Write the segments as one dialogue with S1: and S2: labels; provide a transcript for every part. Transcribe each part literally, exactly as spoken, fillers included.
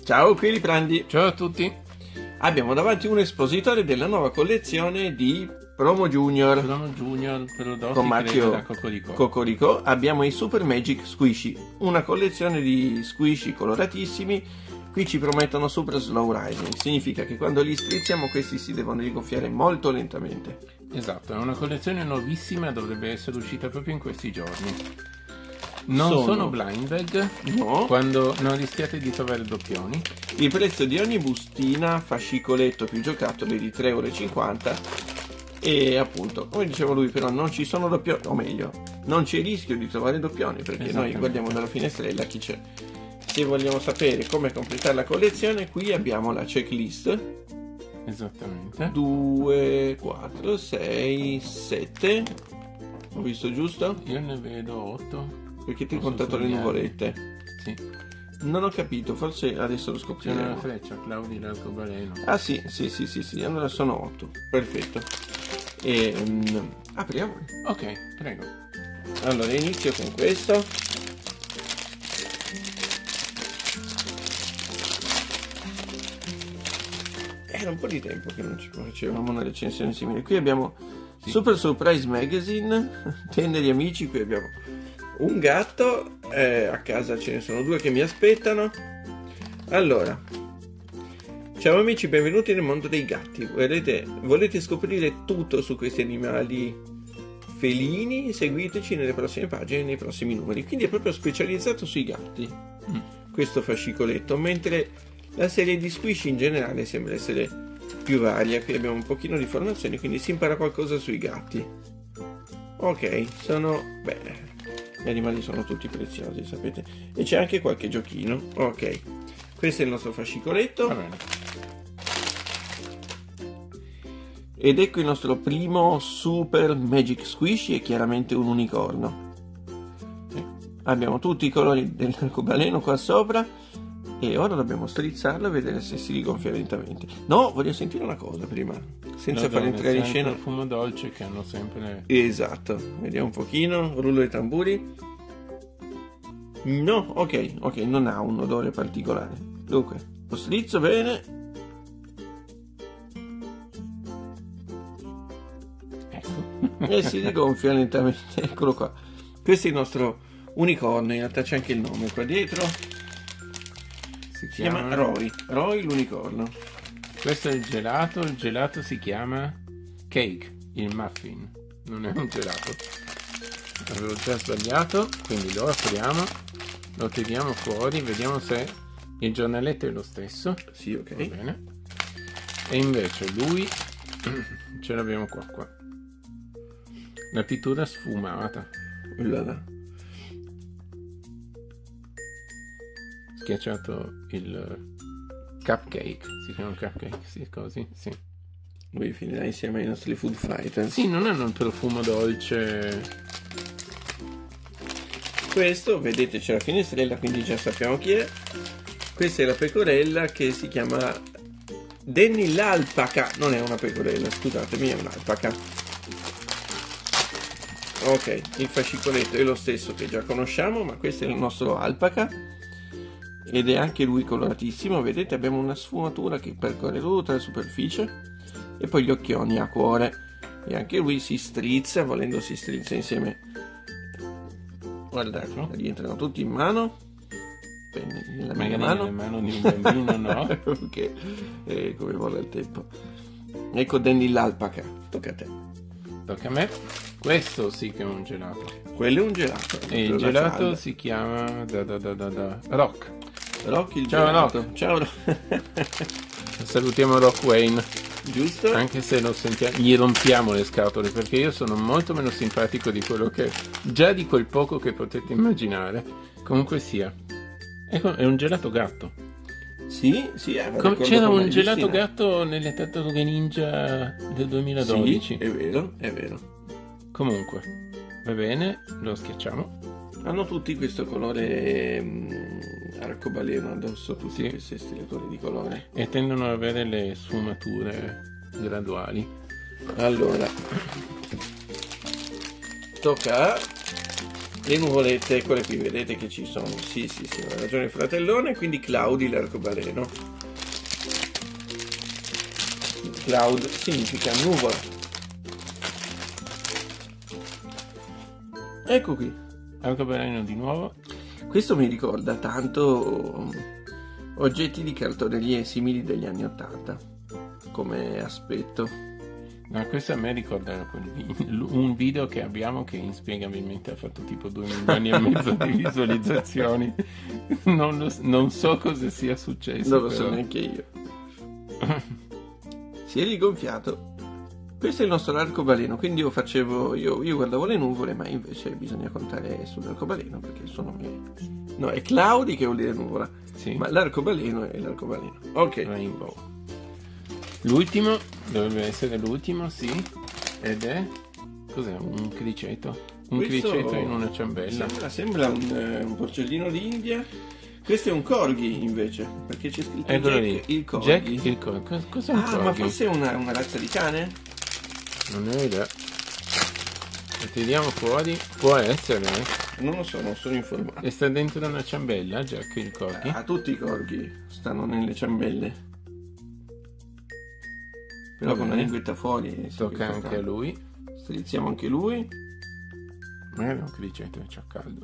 S1: Ciao, qui Riprandi.
S2: Ciao a tutti.
S1: Abbiamo davanti un espositore della nuova collezione di Promo Junior.
S2: Promo Junior, prodotti
S1: con marchio
S2: da Cocorico.
S1: Cocorico. Abbiamo i Super Magic Squishy, una collezione di squishy coloratissimi. Qui ci promettono super slow rising, significa che quando li strizziamo questi si devono rigonfiare molto lentamente.
S2: Esatto, è una collezione nuovissima, dovrebbe essere uscita proprio in questi giorni. Non sono, sono blind bag,
S1: no.
S2: Quando non rischiate di trovare doppioni.
S1: Il prezzo di ogni bustina fascicoletto più giocattoli è di tre e cinquanta euro e appunto, come diceva lui, però non ci sono doppioni, o meglio, non c'è rischio di trovare doppioni perché noi guardiamo dalla finestrella chi c'è. Se vogliamo sapere come completare la collezione, qui abbiamo la checklist.
S2: Esattamente.
S1: due, quattro, sei, sette. Ho visto giusto?
S2: Io ne vedo otto.
S1: Perché ti ho contato le nuvolette?
S2: Sì.
S1: Non ho capito, forse adesso lo scopriremo.
S2: C'è una freccia, Claudio l'arcobaleno.
S1: Ah sì, sì, sì, sì, sì, allora sono otto. Perfetto. E um, apriamo.
S2: Ok, prego.
S1: Allora inizio con questo. Era un po' di tempo che non ci facevamo una recensione simile. Qui abbiamo sì. Super Surprise Magazine, Teneri amici, qui abbiamo un gatto, eh, a casa ce ne sono due che mi aspettano. Allora, ciao amici, benvenuti nel mondo dei gatti. Volete, volete scoprire tutto su questi animali felini? Seguiteci nelle prossime pagine, nei prossimi numeri. Quindi è proprio specializzato sui gatti, mm. questo fascicoletto, mentre la serie di squishy in generale sembra essere più varia. Qui abbiamo un pochino di informazioni, quindi si impara qualcosa sui gatti. Ok, sono... beh, gli animali sono tutti preziosi, sapete. E c'è anche qualche giochino. Ok, questo è il nostro fascicoletto.
S2: Va bene.
S1: Ed ecco il nostro primo Super Magic Squishy, è chiaramente un unicorno. Eh, abbiamo tutti i colori dell'arcobaleno qua sopra. E ora dobbiamo strizzarlo e vedere se si rigonfia lentamente. No, voglio sentire una cosa prima, senza far entrare in scena.
S2: Il profumo dolce che hanno sempre.
S1: Esatto, vediamo un pochino, rullo dei tamburi. No, ok, ok, non ha un odore particolare. Dunque, lo strizzo bene.
S2: Ecco.
S1: E si rigonfia lentamente, eccolo qua. Questo è il nostro unicorno, in realtà c'è anche il nome qua dietro. Si chiama, chiama Roy, Roy l'unicorno.
S2: Questo è il gelato, il gelato si chiama cake, il muffin, non è un gelato. Avevo già sbagliato, quindi lo apriamo, lo tiriamo fuori, vediamo se il giornaletto è lo stesso.
S1: Sì, ok.
S2: Va bene. E invece lui, ce l'abbiamo qua, qua. La pittura sfumata.
S1: Là.
S2: Schiacciato il cupcake, si chiama cupcake, sì, così, sì.
S1: Lui finirà insieme ai nostri food fighter.
S2: Sì, non hanno il profumo dolce.
S1: Questo, vedete, c'è la finestrella, quindi già sappiamo chi è. Questa è la pecorella che si chiama Danny l'alpaca. Non è una pecorella, scusatemi, è un'alpaca. Ok, il fascicoletto è lo stesso che già conosciamo, ma questo è il nostro alpaca. Ed è anche lui coloratissimo, vedete abbiamo una sfumatura che percorre tutta la superficie e poi gli occhioni a cuore e anche lui si strizza, volendo si strizza insieme. Guardate, rientrano tutti in mano, nella mia mano,
S2: nelle mani di un bambino no,
S1: perché è come vuole il tempo. Ecco Danny l'alpaca, tocca a te.
S2: Tocca a me. Questo sì che è un gelato.
S1: Quello è un gelato.
S2: E il gelato calda. Si chiama da, da, da, da, da. Rock.
S1: Rock il
S2: Ciao
S1: gelato.
S2: Rock.
S1: Ciao Rock.
S2: Salutiamo Rock Wayne.
S1: Giusto?
S2: Anche se lo sentiamo, gli rompiamo le scatole perché io sono molto meno simpatico di quello che già di quel poco che potete immaginare. Comunque sia. Ecco, è un gelato gatto.
S1: Sì, sì,
S2: c'era un gelato gatto nelle tartarughe ninja del duemiladodici.
S1: Sì, è vero, è vero.
S2: Comunque, va bene, lo schiacciamo.
S1: Hanno tutti questo colore mh, arcobaleno addosso, tutti sì. Questi stilatori di colore.
S2: E tendono ad avere le sfumature graduali.
S1: Allora, tocca a Le nuvolette, eccole qui, vedete che ci sono. Sì, sì, sì, ha ragione il fratellone. Quindi Cloudy l'arcobaleno. Cloud significa nuvola. Ecco qui.
S2: Arcobaleno di nuovo.
S1: Questo mi ricorda tanto oggetti di cartonerie simili degli anni ottanta come aspetto.
S2: No, questo a me ricorda quel vi- un video che abbiamo che inspiegabilmente ha fatto tipo due milioni e mezzo di visualizzazioni. Non, lo, non so cosa sia successo.
S1: Non lo
S2: però.
S1: so neanche io. Si è rigonfiato. Questo è il nostro arcobaleno, quindi io facevo, io, io guardavo le nuvole, ma invece bisogna contare sull'arcobaleno perché sono miei. No, è cloudy che vuol dire nuvola,
S2: Sì.
S1: ma l'arcobaleno è l'arcobaleno. Ok.
S2: Rainbow. L'ultimo, dovrebbe essere l'ultimo, sì. Ed è... cos'è? Un criceto. Un
S1: Questo
S2: criceto in una ciambella.
S1: Sembra, sembra un, eh, un porcellino d'India. Questo è un corgi invece, perché c'è scritto
S2: Eccolo
S1: Jack
S2: lì.
S1: il corgi.
S2: Jack il corgi. Cos- Cos'è un
S1: Ah,
S2: corgi?
S1: ma forse è una, una razza di cane?
S2: Non ne ho idea. Lo tiriamo fuori. Può essere, eh.
S1: Non lo so, non sono informato.
S2: E sta dentro una ciambella, Jack il corgi.
S1: Ah, tutti i corgi stanno nelle ciambelle. Però
S2: Va
S1: con la
S2: bene.
S1: linguetta fuori. si
S2: Tocca
S1: tocca.
S2: anche a lui.
S1: Strizziamo anche lui.
S2: Magari è un criceto e c'ha caldo.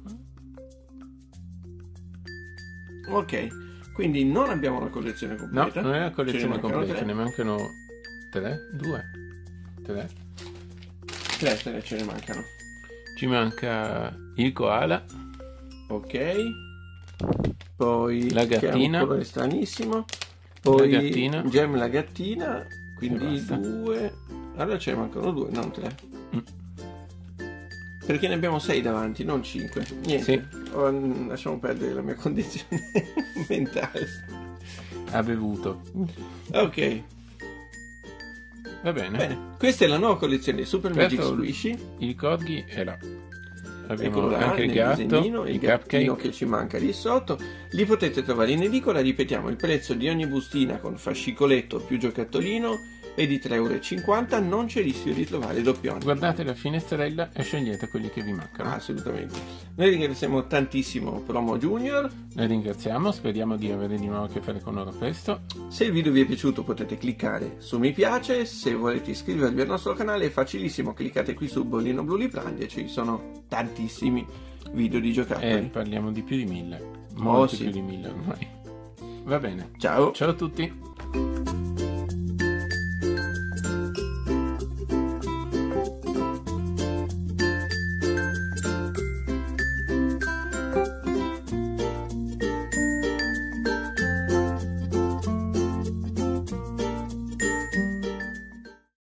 S2: eh.
S1: Ok, quindi non abbiamo la collezione
S2: No,
S1: completa.
S2: non è la
S1: Ce ne
S2: collezione
S1: mancano
S2: completa,
S1: tre.
S2: ne mancano tre? Due? Tre?
S1: Tre, tre ce ne mancano.
S2: Ci manca il koala,
S1: Ok. Poi
S2: La
S1: che ha un
S2: gattina.
S1: colore stranissimo. Poi
S2: La gattina.
S1: Gem la gattina.
S2: E
S1: Quindi
S2: basta.
S1: due. Allora ce ne mancano due, non tre.
S2: Mm.
S1: Perché ne abbiamo sei davanti, non cinque. Niente.
S2: Sì.
S1: Oh, mm, lasciamo perdere la mia condizione mentale.
S2: ha bevuto.
S1: Ok.
S2: Va bene.
S1: Bene. Questa è la nuova collezione di Super Magic
S2: Aspetta,
S1: Squishy.
S2: Il corgi è là. Abbiamo
S1: Eccolo là,
S2: anche il
S1: nel
S2: gatto,
S1: disegnino,
S2: il
S1: il gattino
S2: cupcake.
S1: che ci manca lì sotto. Li potete trovare in edicola, ripetiamo, il prezzo di ogni bustina con fascicoletto più giocattolino è di tre e cinquanta euro, non c'è rischio di trovare doppioni.
S2: Guardate la finestrella e scegliete quelli che vi mancano.
S1: Ah, assolutamente. Noi ringraziamo tantissimo Promo Junior.
S2: Noi ringraziamo, speriamo di avere di nuovo a che fare con loro presto.
S1: Se il video vi è piaciuto potete cliccare su mi piace, se volete iscrivervi al nostro canale è facilissimo, cliccate qui su bollino blu Liprandi e ci sono tantissimi video di
S2: E
S1: giocattoli.
S2: parliamo di più di mille. Molti
S1: sì.
S2: più di mille ormai. Va bene.
S1: Ciao!
S2: Ciao a tutti.